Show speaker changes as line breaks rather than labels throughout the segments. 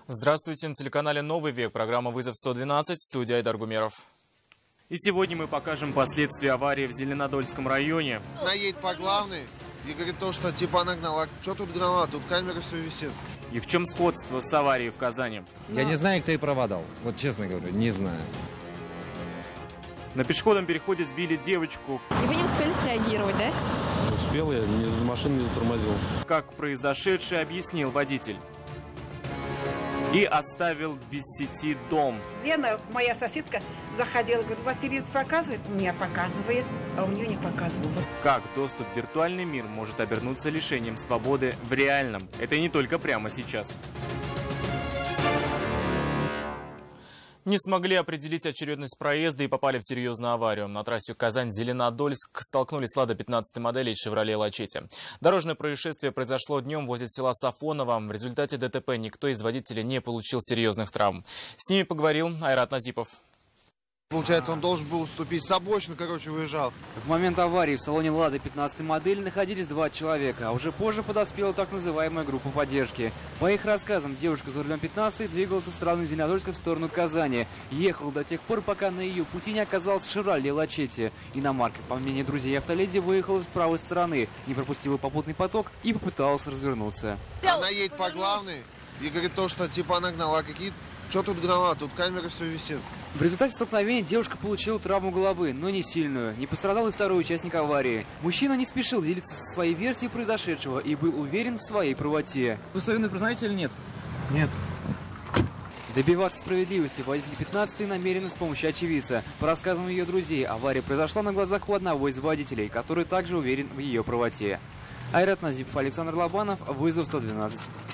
Здравствуйте, на телеканале «Новый век», программа «Вызов 112», в студии Айдар Гумеров. И сегодня мы покажем последствия аварии в Зеленодольском районе.
Она едет по главной и говорит то, что типа она гнала. Что тут гнала? Тут камера все висит.
И в чем сходство с аварией в Казани?
Я не знаю, кто ей права дал. Вот честно говорю, не знаю.
На пешеходном переходе сбили девочку.
И вы не успели среагировать, да?
Не успел, я машину не затормозил.
Как произошедшее объяснил водитель. И оставил без сети дом.
Лена, моя соседка, заходила, говорит, у вас телевизор показывает? У меня показывает, а у нее не показывает.
Как доступ в виртуальный мир может обернуться лишением свободы в реальном? Это не только прямо сейчас. Не смогли определить очередность проезда и попали в серьезную аварию. На трассе Казань-Зеленодольск столкнулись «Лада» 15-й модели и «Шевроле Лачетти». Дорожное происшествие произошло днем возле села Сафоново. В результате ДТП никто из водителей не получил серьезных травм. С ними поговорил Айрат Назипов.
Получается, он должен был уступить с обочины, выезжал.
В момент аварии в салоне «Лады» 15-й модели находились 2 человека, а уже позже подоспела так называемая группа поддержки. По их рассказам, девушка за рулем 15-й двигалась со стороны Зеленодольска в сторону Казани. Ехала до тех пор, пока на ее пути не оказался «Шевроле Лачетти». Иномарка, по мнению друзей автоледи, выехала с правой стороны, не пропустила попутный поток и попыталась развернуться.
Она едет по главной и говорит то, что типа она гнала. Что тут гнала? Тут камера все висит.
В результате столкновения девушка получила травму головы, но не сильную. Не пострадал и второй участник аварии. Мужчина не спешил делиться со своей версией произошедшего и был уверен в своей правоте. Вы свою вину признаете или нет?
Нет.
Добиваться справедливости водитель 15-й намерен с помощью очевидца. По рассказам ее друзей, авария произошла на глазах у одного из водителей, который также уверен в ее правоте. Айрат Назипов, Александр Лобанов, «Вызов 112».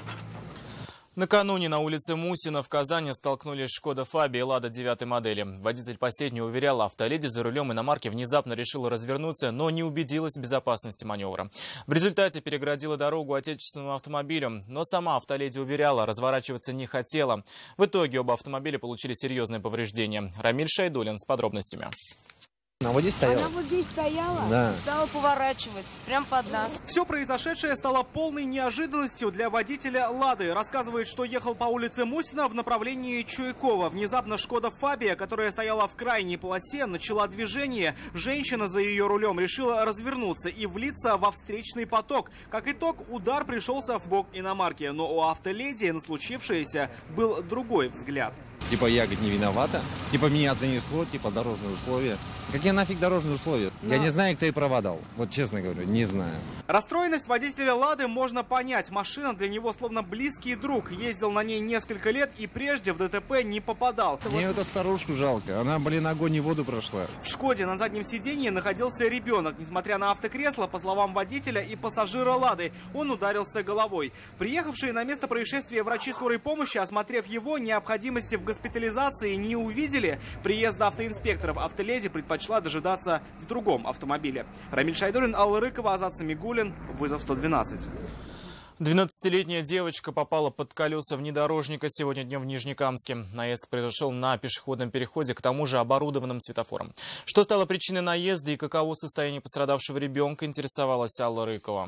Накануне на улице Мусина в Казани столкнулись «Шкода Фабия» и «Лада» 9-й модели. Водитель последней уверял, автоледи за рулем иномарки внезапно решила развернуться, но не убедилась в безопасности маневра. В результате перегородила дорогу отечественному автомобилю, но сама автоледи уверяла, разворачиваться не хотела. В итоге оба автомобиля получили серьезные повреждения. Рамиль Шайдулин с подробностями.
Она вот здесь стояла?
Она вот здесь стояла,
да.
Стала поворачивать прямо под нас.
Все произошедшее стало полной неожиданностью для водителя «Лады». Рассказывает, что ехал по улице Мусина в направлении Чуйкова. Внезапно «Шкода Фабия», которая стояла в крайней полосе, начала движение. Женщина за ее рулем решила развернуться и влиться во встречный поток. Как итог, удар пришелся в бок иномарки. Но у автоледи на случившееся был другой взгляд.
Типа я, говорит, не виновата. Типа меня занесло, типа дорожные условия. Какие нафиг дорожные условия? Я не знаю, кто ей права дал. Вот честно говорю, не знаю.
Расстроенность водителя «Лады» можно понять. Машина для него словно близкий друг. Ездил на ней несколько лет и прежде в ДТП не попадал.
Мне эту старушку жалко. Она, огонь и воду прошла.
В «Шкоде» на заднем сиденье находился ребенок. Несмотря на автокресло, по словам водителя и пассажира «Лады», он ударился головой. Приехавшие на место происшествия врачи скорой помощи, осмотрев его, необходимости в госпитализации не увидели. Приезда автоинспекторов автоледи предпочла дожидаться в другом автомобиле. Рамиль Шайдулин, Алла Рыкова, Азат Самигуллин, «Вызов 112».
12-летняя девочка попала под колеса внедорожника сегодня днем в Нижнекамске. Наезд произошел на пешеходном переходе, к тому же оборудованным светофором. Что стало причиной наезда и каково состояние пострадавшего ребенка, интересовалась Алла Рыкова.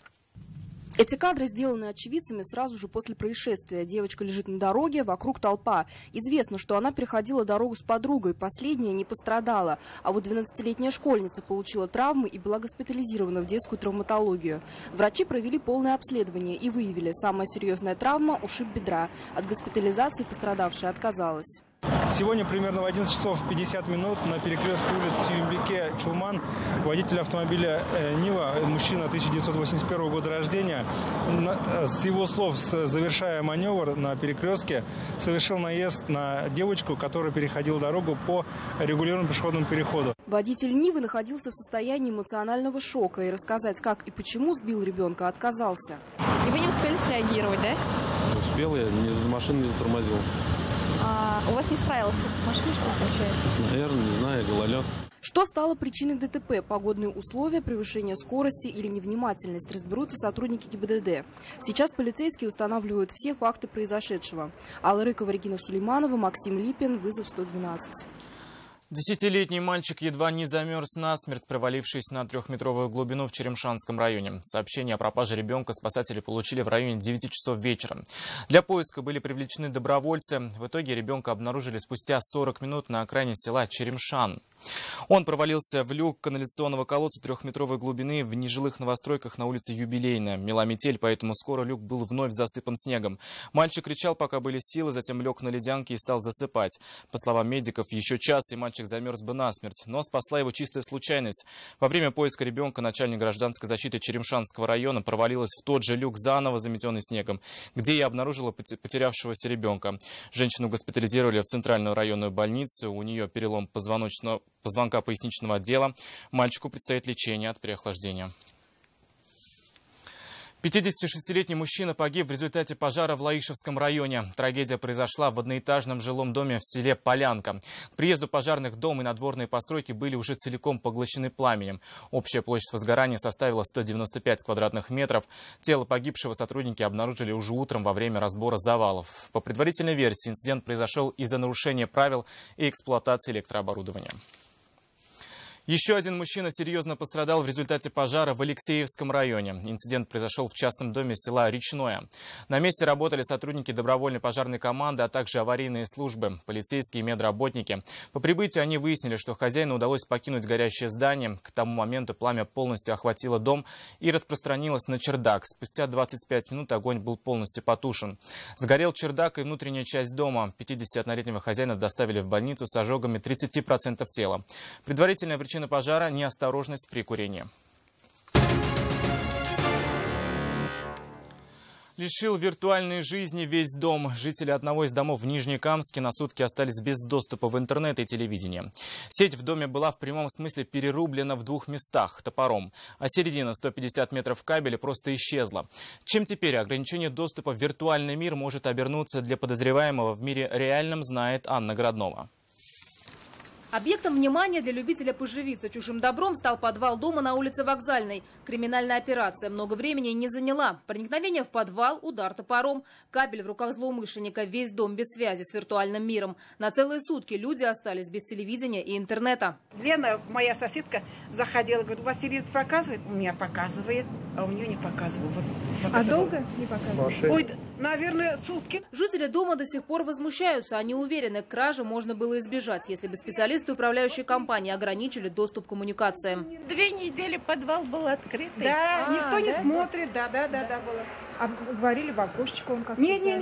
Эти кадры сделаны очевидцами сразу же после происшествия. Девочка лежит на дороге, вокруг толпа. Известно, что она переходила дорогу с подругой, последняя не пострадала. А вот 12-летняя школьница получила травмы и была госпитализирована в детскую травматологию. Врачи провели полное обследование и выявили, самая серьезная травма – ушиб бедра. От госпитализации пострадавшая отказалась.
Сегодня примерно в 11 часов 50 минут на перекрестке улиц Сюмбике-Чулман водитель автомобиля «Нива», мужчина 1981 года рождения, с его слов, завершая маневр на перекрестке, совершил наезд на девочку, которая переходила дорогу по регулируемому пешеходному переходу.
Водитель «Нивы» находился в состоянии эмоционального шока и рассказать, как и почему сбил ребенка, отказался.
И вы не успели среагировать, да?
Не успел, я машину не затормозил.
У вас не справился машина, что ли, получается?
Наверное, не знаю, гололед.
Что стало причиной ДТП? Погодные условия, превышение скорости или невнимательность? Разберутся сотрудники ГИБДД. Сейчас полицейские устанавливают все факты произошедшего. Алла Рыкова, Регина Сулейманова, Максим Липин, «Вызов 112».
10-летний мальчик едва не замерз насмерть, провалившись на 3-метровую глубину в Черемшанском районе. Сообщение о пропаже ребенка спасатели получили в районе 9 часов вечера. Для поиска были привлечены добровольцы. В итоге ребенка обнаружили спустя 40 минут на окраине села Черемшан. Он провалился в люк канализационного колодца 3-метровой глубины в нежилых новостройках на улице Юбилейная. Мела метель, поэтому скоро люк был вновь засыпан снегом. Мальчик кричал, пока были силы, затем лег на ледянке и стал засыпать. По словам медиков, еще час, и мальчик замерз бы насмерть. Но спасла его чистая случайность. Во время поиска ребенка начальник гражданской защиты Черемшанского района провалилась в тот же люк, заново заметенный снегом, где и обнаружила потерявшегося ребенка. Женщину госпитализировали в Центральную районную больницу. У нее перелом позвонка поясничного отдела. Мальчику предстоит лечение от переохлаждения. 56-летний мужчина погиб в результате пожара в Лаишевском районе. Трагедия произошла в одноэтажном жилом доме в селе Полянка. К приезду пожарных дом и надворные постройки были уже целиком поглощены пламенем. Общая площадь возгорания составила 195 квадратных метров. Тело погибшего сотрудники обнаружили уже утром во время разбора завалов. По предварительной версии, инцидент произошел из-за нарушения правил и эксплуатации электрооборудования. Еще один мужчина серьезно пострадал в результате пожара в Алексеевском районе. Инцидент произошел в частном доме села Речное. На месте работали сотрудники добровольной пожарной команды, а также аварийные службы, полицейские и медработники. По прибытию они выяснили, что хозяину удалось покинуть горящее здание. К тому моменту пламя полностью охватило дом и распространилось на чердак. Спустя 25 минут огонь был полностью потушен. Сгорел чердак и внутренняя часть дома. 51-летнего хозяина доставили в больницу с ожогами 30% тела. Предварительная причина пожара – неосторожность при курении. Лишил виртуальной жизни весь дом. Жители одного из домов в Нижнекамске на сутки остались без доступа в интернет и телевидение. Сеть в доме была в прямом смысле перерублена в 2 местах топором, а середина 150 метров кабеля просто исчезла. Чем теперь ограничение доступа в виртуальный мир может обернуться для подозреваемого в мире реальном, знает Анна Городнова.
Объектом внимания для любителя поживиться чужим добром стал подвал дома на улице Вокзальной. Криминальная операция много времени не заняла. Проникновение в подвал, удар топором, кабель в руках злоумышленника, весь дом без связи с виртуальным миром. На целые сутки люди остались без телевидения и интернета.
Лена, моя соседка, заходила, говорит, у вас телевизор показывает? У меня показывает, а у нее не показывает.
А долго не показывает?
Ой, наверное, сутки.
Жители дома до сих пор возмущаются. Они уверены, кражи можно было избежать, если бы специалисты управляющей компании ограничили доступ к коммуникациям.
2 недели подвал был открытый.
Да, никто не смотрит. Да, было.
А говорили, в окошечко он как-то?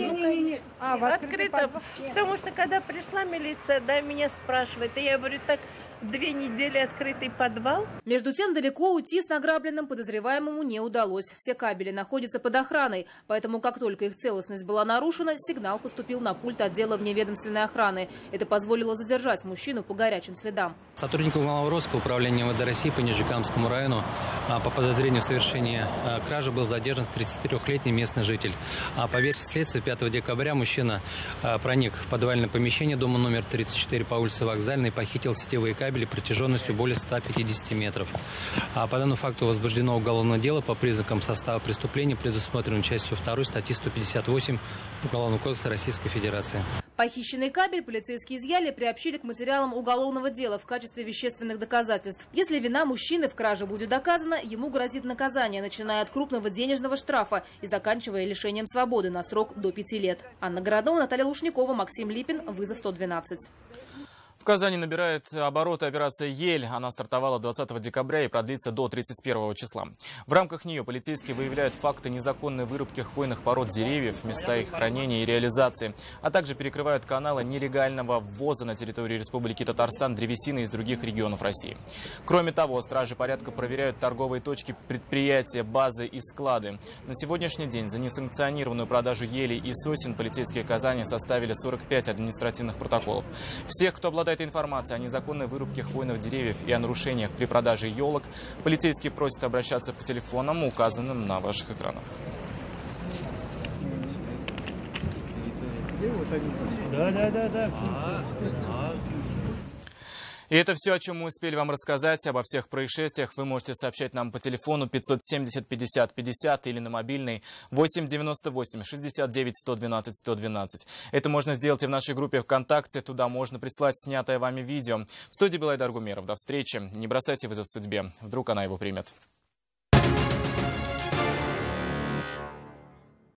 Не.
Открыто. Потому что когда пришла милиция, меня спрашивает, и я говорю, так, 2 недели открытый подвал.
Между тем, далеко уйти с награбленным подозреваемому не удалось. Все кабели находятся под охраной, поэтому как только их целостность была нарушена, сигнал поступил на пульт отдела вневедомственной охраны. Это позволило задержать мужчину по горячим следам.
Сотрудникам уголовного розыска управления МВД России по Нижнекамскому району по подозрению в совершении кражи был задержан 33-летний местный житель. По версии следствия, 5 декабря мужчина проник в подвальное помещение дома номер 34 по улице Вокзальной и похитил сетевые кабели протяженностью более 150 метров. По данному факту возбуждено уголовное дело по признакам состава преступления, предусмотренным частью 2 статьи 158 Уголовного кодекса Российской Федерации.
Похищенный кабель полицейские изъяли и приобщили к материалам уголовного дела в качестве вещественных доказательств. Если вина мужчины в краже будет доказана, ему грозит наказание, начиная от крупного денежного штрафа и заканчивая лишением свободы на срок до 5 лет. Анна Городова, Наталья Лушникова, Максим Липин. Вызов 112.
В Казани набирает обороты операция «Ель». Она стартовала 20 декабря и продлится до 31 числа. В рамках нее полицейские выявляют факты незаконной вырубки хвойных пород деревьев, места их хранения и реализации, а также перекрывают каналы нелегального ввоза на территории Республики Татарстан древесины из других регионов России. Кроме того, стражи порядка проверяют торговые точки, предприятия, базы и склады. На сегодняшний день за несанкционированную продажу елей и сосен полицейские Казани составили 45 административных протоколов. Всех, кто обладает информацией о незаконной вырубке хвойных деревьев и о нарушениях при продаже елок, полицейские просят обращаться по телефонам, указанным на ваших экранах. И это все, о чем мы успели вам рассказать. Обо всех происшествиях вы можете сообщать нам по телефону 570 50 50 или на мобильный 8 98 69 112 112. Это можно сделать и в нашей группе ВКонтакте. Туда можно прислать снятое вами видео. В студии был Айдар Гумеров. До встречи. Не бросайте вызов судьбе. Вдруг она его примет.